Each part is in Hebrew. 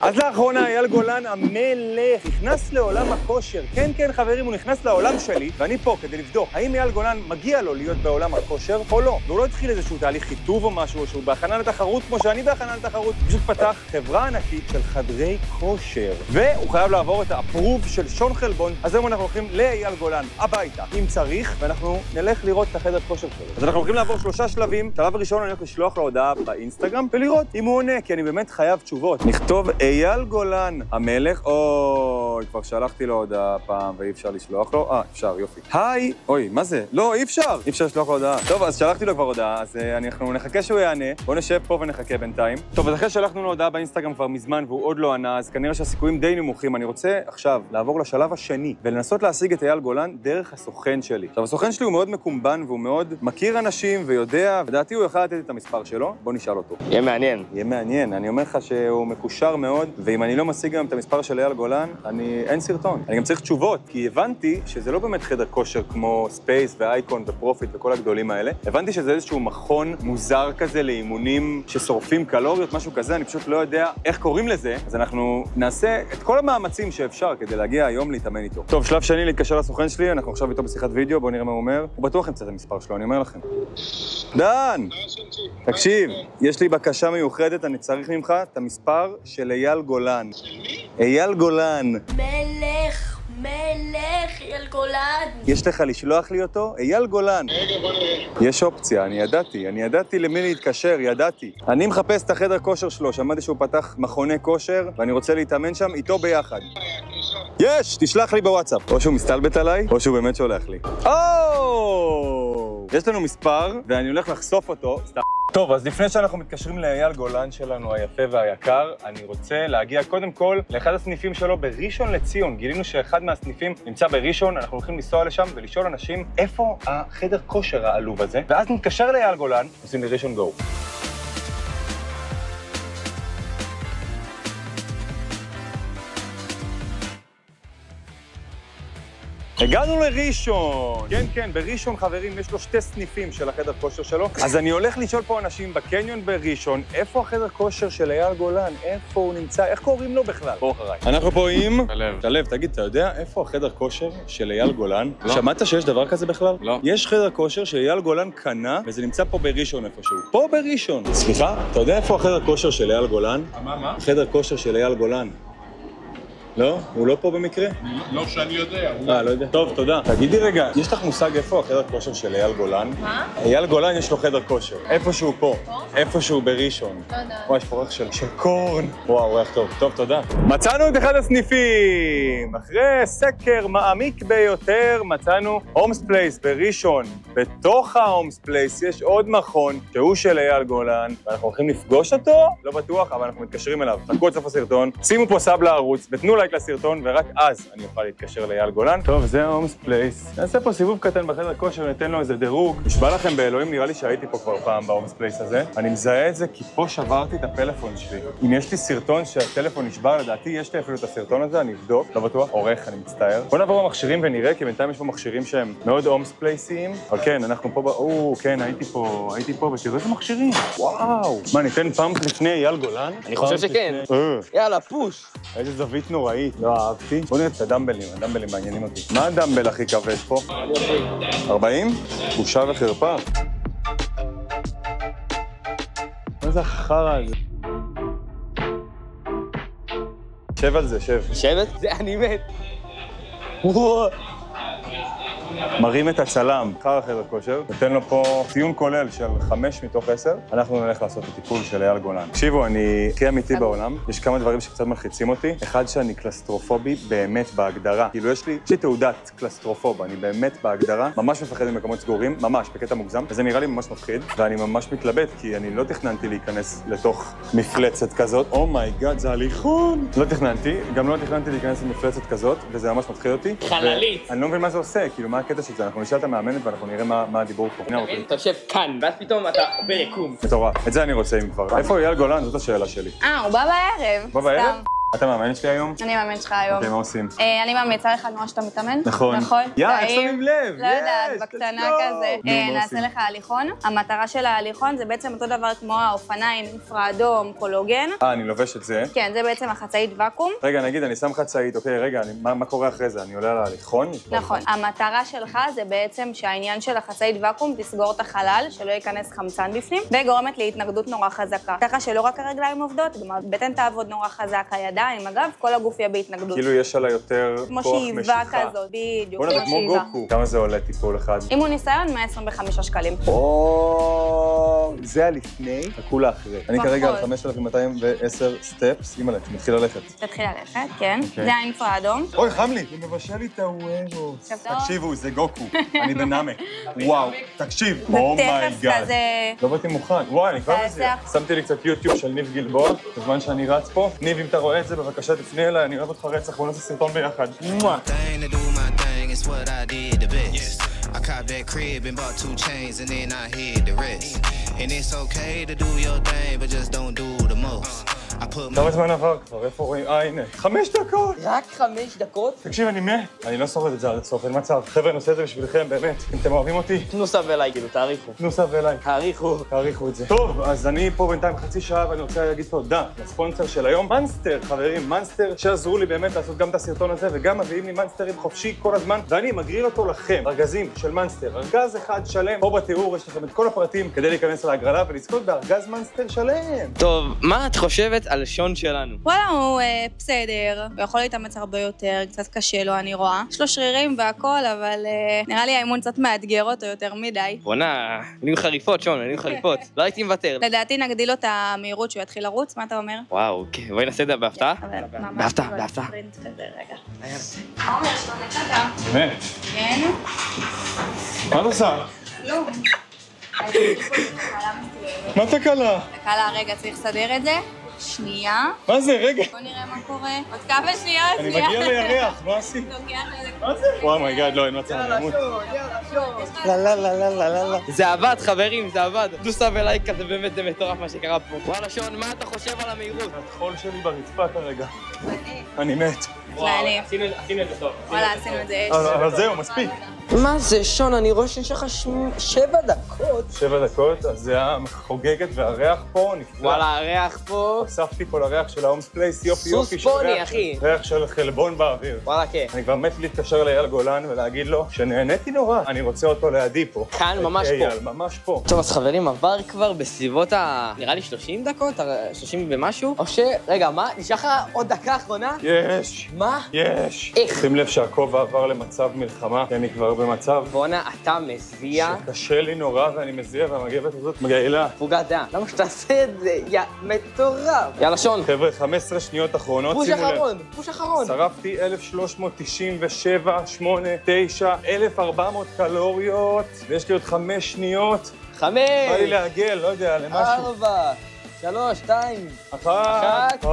אז לאחרונה אייל גולן המלך נכנס לעולם הכושר. כן, חברים, הוא נכנס לעולם שלי, ואני פה כדי לבדוק האם אייל גולן מגיע לו להיות בעולם הכושר או לא. והוא לא התחיל איזשהו תהליך חיטוב או משהו, או שהוא בהכנה לתחרות כמו שאני בהכנה לתחרות. הוא פשוט פתח חברה ענקית של חדרי כושר. והוא חייב לעבור את האפרוב של שון חלבון, אז היום אנחנו הולכים לאייל גולן הביתה, אם צריך, ואנחנו נלך לראות את החדר כושר שלו. אז אנחנו הולכים לעבור 3 שלבים. שלב הראשון אני הולך לשלוח לו הודעה באינסטגרם ולראות אם הוא עונה, כי אני באמת חייב תשובות. נכתוב אייל גולן המלך, אוי, כבר שלחתי לו הודעה פעם ואי אפשר לשלוח לו. אפשר, יופי. היי, אוי, מה זה? לא, אי אפשר לשלוח לו הודעה. טוב, אז שלחתי לו כבר הודעה, אז אנחנו נחכה שהוא יענה. בוא נשב פה ונחכה בינתיים. טוב, אז אחרי שלחנו לו הודעה באינסטגרם כבר מזמן והוא עוד לא ענה, אז כנראה שהסיכויים די נמוכים. אני רוצה עכשיו לעבור לשלב השני ולנסות להשיג את אייל גולן דרך הסוכן שלי. עכשיו, הסוכן שלי הוא מאוד מקומבן והוא מאוד מכיר אנשים ויודע, ודעתי הוא יכול לתת את המספר שלו. בוא נשאל אותו. יהיה מעניין. יהיה מעניין. אני אומר לך שהוא מקושר מאוד, ואם אני לא משיג גם את המספר של אייל גולן, אין סרטון. אני גם צריך תשובות, כי הבנתי שזה לא באמת חדר כושר כמו ספייס ואייקון ופרופיט וכל הגדולים האלה. הבנתי שזה איזשהו מכון מוזר כזה לאימונים ששורפים קלוריות, משהו כזה, אני פשוט לא יודע איך קוראים לזה, אז אנחנו נעשה את כל המאמצים שאפשר כדי להגיע היום להתאמן איתו. טוב, שלב שני להתקשר לסוכן שלי, אנחנו עכשיו איתו בשיחת וידאו, בואו נראה מה הוא אומר. הוא בטוח ימצא את המספר שלו, אני אומר לכם. דן! תקשיב, יש לי בקשה מיוחדת, אני צריך ממך את המספר של אייל גולן. של מי? אייל גולן. מלך, אייל גולן. יש לך לשלוח לי אותו? אייל גולן. רגע, בוא נראה. יש אופציה, אני ידעתי למי להתקשר, ידעתי. אני מחפש את החדר כושר שלו, שמעתי שהוא פתח מכוני כושר, ואני רוצה להתאמן שם איתו ביחד. יש! תשלח לי בוואטסאפ. או שהוא מסתלבט עליי, או שהוא באמת שולח לי. יש לנו מספר, ואני הולך לחשוף אותו. טוב, אז לפני שאנחנו מתקשרים לאייל גולן שלנו היפה והיקר, אני רוצה להגיע קודם כל לאחד הסניפים שלו בראשון לציון. גילינו שאחד מהסניפים נמצא בראשון, אנחנו הולכים לנסוע לשם ולשאול אנשים איפה החדר כושר העלוב הזה, ואז נתקשר לאייל גולן, עושים לראשון גו. הגענו לראשון. כן, בראשון, חברים, יש לו 2 סניפים של החדר כושר שלו. אז אני הולך לשאול פה אנשים בקניון בראשון, איפה החדר כושר של אייל גולן? איפה הוא נמצא? איך קוראים לו בכלל? בוא אחריי. אנחנו פה עם... תלב, תגיד, אתה יודע איפה החדר כושר של אייל גולן? לא. שמעת שיש דבר כזה בכלל? לא. יש חדר כושר שאייל גולן קנה, וזה נמצא פה בראשון איפשהו. פה בראשון. סליחה, אתה יודע איפה החדר כושר של אייל גולן? מה? חדר כושר של אייל גולן. לא? הוא לא פה במקרה? לא שאני יודע. לא יודע. טוב, תודה. תגידי רגע, יש לך מושג איפה החדר כושר של אייל גולן? מה? אייל גולן יש לו חדר כושר. איפשהו פה. פה? איפשהו בראשון. לא יודע. וואי, יש פה ריח של קורן. וואו, ריח טוב. טוב, תודה. מצאנו את אחד הסניפים. אחרי סקר מעמיק ביותר, מצאנו הומס פלייס בראשון. בתוך ההומס פלייס יש עוד מכון שהוא של אייל גולן, ואנחנו הולכים לפגוש אותו? לא בטוח, אבל אנחנו מתקשרים אליו. חכו עד סוף הסרטון, שימו פה סאב לערוץ, ותנו לייק לסרטון, ורק אז אני אוכל להתקשר לאייל גולן. טוב, זה ההומס פלייס. נעשה פה סיבוב קטן בחדר כושר, ניתן לו איזה דירוג. נשבע לכם באלוהים, נראה לי שהייתי פה כבר פעם בהומס פלייס הזה. אני מזהה את זה כי פה שברתי את הפלאפון שלי. אם יש לי סרטון שהטלפון נשבר, לדעתי יש לי אפילו את הסרטון הזה, אני אבדוק, לא בטוח, עורך, אני מצטער. בוא נעבור במכשירים ונראה, כי בינתיים יש פה מכשירים שהם מאוד הומס פלייסיים. אבל כן, אנחנו פה כן, הייתי פה, ותראו איזה מכשירים. וואו. מה, ניתן פאמפ לפני אייל גולן? אני חושב שכן. יאללה, פוש. איזה זווית נוראית. לא אהבתי. בוא נראה את הדמבלים מעניינים אותי. מה הדמבל הכי כבד פה? 40? בושה וחרפה. מה זה החרא הזה? שב על זה, שב. שבט? זה אני מת. וואו. מרים את הצלם, אחר החדר כושר, נותן לו פה ציון כולל של 5 מתוך 10, אנחנו נלך לעשות את הטיפול של אייל גולן. תקשיבו, אני הכי אמיתי בעולם, יש כמה דברים שקצת מלחיצים אותי. אחד, שאני קלסטרופובי באמת בהגדרה. כאילו יש לי תעודת קלסטרופוב, אני באמת בהגדרה, ממש מפחד ממקומות סגורים, ממש, בקטע מוגזם, וזה נראה לי ממש מפחיד, ואני ממש מתלבט, כי אני לא תכננתי להיכנס לתוך מפלצת כזאת. אומייגאד, זה הליכון! לא תכננתי, גם לא תכננתי להיכנס למפלצת כזאת, וזה ממש מפחיד אותי. חללית. אני לא מבין מה זה עושה, כאילו, מה הקטע של זה? אנחנו נשאל את המאמנת ואנחנו נראה מה הדיבור פה. אתה יושב כאן, ואז פתאום אתה עובר יקום. מטורף. את זה אני רוצה אם כבר. איפה אייל גולן? זאת השאלה שלי. הוא בא בערב. בא בערב? אתה מאמן שלי היום? אני מאמן שלך היום. אוקיי, מה עושים? אני ממליצה לך נורא שאתה מתאמן. נכון. נכון? איך שמים לב? לא יודעת, בקטנה כזה. נעשה לך הליכון. המטרה של ההליכון זה בעצם אותו דבר כמו האופניים, אינפרה אדום, קולוגן. אני לובש את זה. כן, זה בעצם החצאית ואקום. רגע, נגיד, אני שם חצאית, אוקיי, רגע, מה קורה אחרי זה? אני עולה על ההליכון? נכון. המטרה שלך זה בעצם שהעניין של החצאית ואקום תסגור את החלל, שלא ייכנס חמצן בפנים, וגורמת להתנגדות נורא חזקה. ככה שלא רק הרגליים עובדות, גם הבטן תעבוד נורא חזק, הידיים, אגב, כל הגוף יהיה בהתנגדות. כאילו יש עליה יותר כמו כוח שאיבה משיכה. כזאת, בדיוק, בוא נדע, כמו גוקו. כמה זה עולה טיפול אחד? אימון ניסיון, 125 שקלים. זה הלפני, הכולה אחרי. אני כרגע על 5,210 סטפס, אימא'לה, מתחיל ללכת. תתחיל ללכת, כן. זה האינפרה אדום. אוי, חם לי, הוא מבשל לי את הווארוס. תקשיבו, זה גוקו, אני בנאמק. וואו, תקשיב, אומייגאד. לא באתי מוכן, וואי, אני כבר מזיע. שמתי לי קצת יוטיוב של ניב גלבוע, בזמן שאני רץ פה. ניב, אם אתה רואה את זה, בבקשה תפנה אליי, אני אוהב אותך רצח, בוא נעשה סרטון ביחד. I copped that crib and bought 2 chains and then I hid the rest. And it's okay to do your thing, but just don't do the most. כמה זמן עבר כבר? איפה רואים? הנה. 5 דקות! רק 5 דקות? תקשיב, אני מת. אני לא שורד את זה עד הסוף, אין מצב. חבר'ה, אני עושה את זה בשבילכם, באמת. אם אתם אוהבים אותי, תנו סב אליי, כאילו, תאריכו. תנו סב אליי. תאריכו את זה. טוב, אז אני פה בינתיים חצי שעה, ואני רוצה להגיד תודה לספונסר של היום, מנסטר, חברים, מנסטר, שעזרו לי באמת לעשות גם את הסרטון הזה, וגם מביאים לי מנסטרים חופשי כל הזמן, ואני מגריל אותו לכם, ארגזים של מנסטר, ארגז אחד שלם, פה בתיאור יש לכם את כל הפרטים כדי להיכנס להגרלה ולזכות בארגז מנסטר שלם. טוב, מה את חושבת על שון שלנו? וואלה, הוא בסדר, הוא יכול להתאמץ הרבה יותר, קצת קשה לו, אני רואה. יש לו שרירים והכל, אבל נראה לי האימון קצת מאתגר אותו יותר מדי. בוא'נה, מילים חריפות, שון, מילים חריפות. לא הייתי מוותר. לדעתי נגדיל לו את המהירות שהוא יתחיל לרוץ, מה אתה אומר? וואו, אוקיי, בואי נעשה את זה בהפתעה. בהפתעה. מה אומר שלו נקדה? באמת? כן? מה את עושה? לא. מה תקלה? תקלה, רגע, צריך לסדר את זה. שנייה. מה זה? רגע. בוא נראה מה קורה. עוד כמה שניות, אני מגיע לירח, מה עשית? מה זה? וואי מייגאד, לא, אין מצב, אני אמות. לא. זה עבד, חברים, זה עבד. תנו סב אליי כזה, באמת זה מטורף מה שקרה פה. וואלה, שון, מה אתה חושב על המהירות? התחול שלי ברצפה כרגע. אני מת. עשינו את זה טוב. וואלה, עשינו את זה. אבל זהו, מספיק. מה זה, שון? אני רואה שיש לך 7 דקות. 7 דקות, אז זה החוגגת והריח פה נפלא. וואלה, הריח פה. אספתי פה לריח של ההומס פלייס, יופי סוס פוני, אחי. ריח של חלבון באוויר. וואלה, כן. אני כבר מת להתקשר לאייל גולן ולהגיד לו שנהניתי נורא. אני רוצה אותו לידי פה. כאן, ממש פה. אייל, ממש פה. טוב, אז חברים, עבר כבר בסביבות נראה לי 30 דקות, 30 ומשהו, או רגע, מה? נשאר לך עוד דקה אחרונה? יש. מה? יש. איך? שים לב שהכובע עבר למצב מלחמה, כי אני כבר במצב בואנה, אתה מזיע. שקשה לי נורא ואני מזיע והמגבת הזאת מגעילה. פוגעת דעה. למה שתעשה את זה? יא מטורף. יאללה, שון. חבר'ה, 15 שניות אחרונות, פוש שימו לב. אחרון, פוש אחרון. שרפתי 1,397, 8, 9, 1,400 קלוריות, ויש לי עוד 5 שניות. 5. בא לי לעגל, לא יודע, למשהו. 4, 3, 2. 1.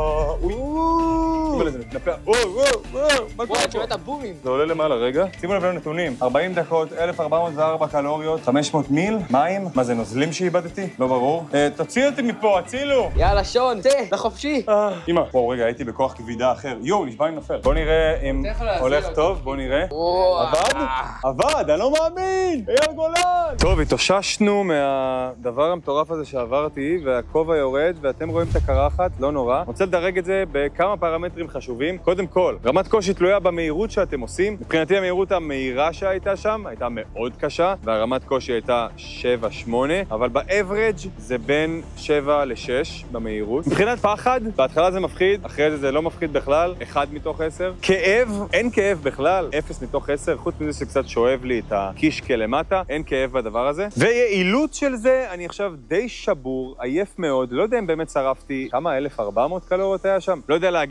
אוי, זה מתנפח. מה וואי, קורה את פה? שומעת הבומים. זה עולה למעלה, רגע. שימו לב לנתונים. 40 דקות, 1,404 קלוריות, 500 מיל, מים. מה זה, נוזלים שאיבדתי? לא ברור. תוציא אותי מפה, הצילו! יאללה, שון, צא, לחופשי. אמא, וואו, רגע, הייתי בכוח כבידה אחר. יואו, נשבע לי נופל. בוא נראה אם הולך טוב, בוא נראה. עבד? עבד, אני לא מאמין! אייל גולן! טוב, התאוששנו מהדבר המטורף הזה שעברתי, והכובע יורד, ואתם רואים את הקרחת, לא נורא. רוצה לדרג את זה בכמה פרמטרים חשובים. קודם כל, רמת קושי תלויה במהירות שאתם עושים. מבחינתי המהירות המהירה שהייתה שם הייתה מאוד קשה, והרמת קושי הייתה 7-8, אבל ב-average זה בין 7 ל-6 במהירות. מבחינת פחד, בהתחלה זה מפחיד, אחרי זה לא מפחיד בכלל, 1 מתוך 10. כאב, אין כאב בכלל, 0 מתוך 10, חוץ מזה שקצת שואב לי את הקישקה למטה, אין כאב בדבר הזה. ויעילות של זה, אני עכשיו די שבור, עייף מאוד, לא יודע אם באמת שרפתי כמה 1,400 קלוריות היה שם, לא יודע להגיד, השעה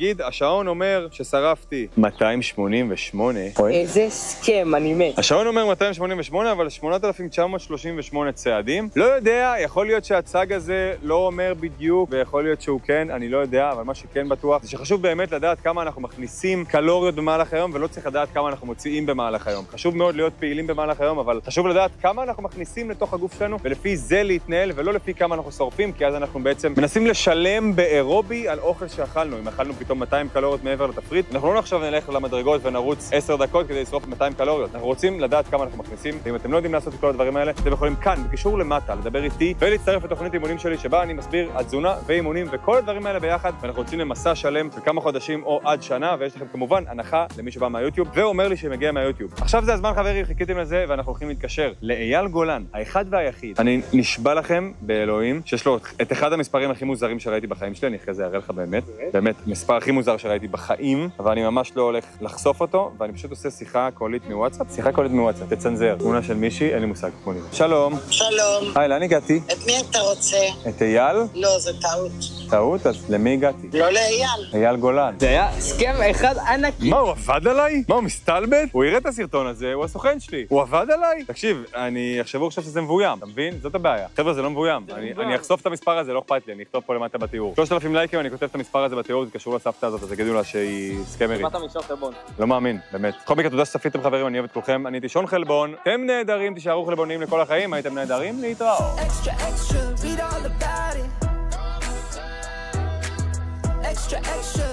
השעון אומר ששרפתי 288. איזה הסכם, אני מת. השעון אומר 288, אבל 8,938 צעדים. לא יודע, יכול להיות שהצג הזה לא אומר בדיוק, ויכול להיות שהוא כן, אני לא יודע, אבל מה שכן בטוח, זה שחשוב באמת לדעת כמה אנחנו מכניסים קלוריות במהלך היום, ולא צריך לדעת כמה אנחנו מוציאים במהלך היום. חשוב מאוד להיות פעילים במהלך היום, אבל חשוב לדעת כמה אנחנו מכניסים לתוך הגוף שלנו, ולפי זה להתנהל, ולא לפי כמה אנחנו שורפים, כי אז אנחנו בעצם מנסים לשלם באירובי על אוכל שאכלנו. אם אכלנו פתאום 200 קלוריות מעבר לתפריט, אנחנו לא עכשיו נלך למדרגות ונרוץ 10 דקות כדי לשרוף 200 קלוריות. אנחנו רוצים לדעת כמה אנחנו מכניסים. ואם אתם לא יודעים לעשות את כל הדברים האלה, אתם יכולים כאן, בקישור למטה, לדבר איתי ולהצטרף לתוכנית אימונים שלי, שבה אני מסביר התזונה ואימונים וכל הדברים האלה ביחד, ואנחנו רוצים למסע שלם של כמה חודשים או עד שנה, ויש לכם כמובן הנחה למי שבא מהיוטיוב ואומר לי שמגיע מהיוטיוב. עכשיו זה הזמן, חברים, חיכיתם לזה, ואנחנו הולכים להתקשר לאייל גולן, האחד והיחיד. אני נשבע לכם באלוהים שיש לו את אחד המספרים הכי מוזרים שראיתי בחיים שלי, אני אחרי זה אראה לך באמת מספר הכי מוזר שראיתי בחיים, אבל אני ממש לא הולך לחשוף אותו, ואני פשוט עושה שיחה קולית מוואטסאפ, תצנזר, תמונה של מישהי, אין לי מושג כמו לי. שלום. שלום. היי, לאן הגעתי? את מי אתה רוצה? את אייל? לא, זה טעות. טעות? אז למי הגעתי? לא לאייל. אייל גולן. זה היה הסכם אחד ענקי. מה, הוא עבד עליי? מה, הוא מסתלבט? הוא יראה את הסרטון הזה, הוא הסוכן שלי. הוא עבד עליי? תקשיב, אני אחשבו עכשיו שזה מבוים, אתה מבין? זאת הבעיה. חבר'ה, זה לא מבוים. אני אחשוף את המספר הזה, לא אכפת לי, אני אכתוב פה למטה בתיאור. 3,000 לייקים, אני כותב את המספר הזה בתיאור, זה קשור לסבתא הזאת, אז יגידו לה שהיא סקמרית. מה אתה משון חלבון? לא מאמין, באמת. בכל מקרה, תודה שצפיתם, חברים, אני אוהב את כולכם. אני הייתי שון חלבון. אתם נהדרים, תישארו חלבונים לכל החיים, הייתם נהדרים, להתראות. Extra, extra, read all about it. Extra, extra.